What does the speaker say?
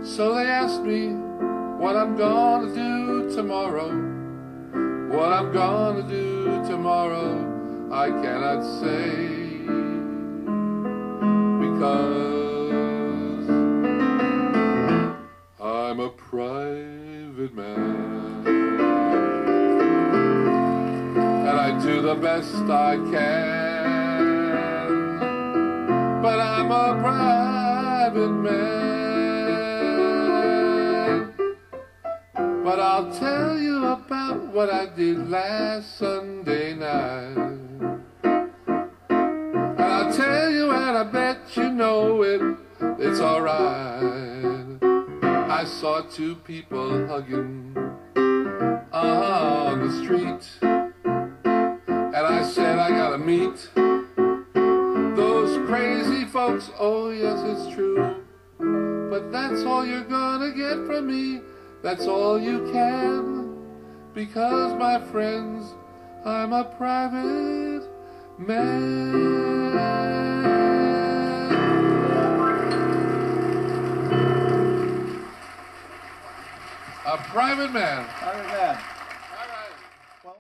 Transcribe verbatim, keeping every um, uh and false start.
So they asked me what I'm gonna do tomorrow. What I'm gonna do tomorrow, I cannot say, because I'm a private man, and I do the best I can, but I'm a private man. But I'll tell you about what I did last Sunday night, and I'll tell you, and I bet you know it, it's alright. I saw two people hugging on the street, and I said I gotta meet those crazy folks. Oh yes, it's true, but that's all you're gonna get from me. That's all you can, because my friends, I'm a private man. A private man. Private man.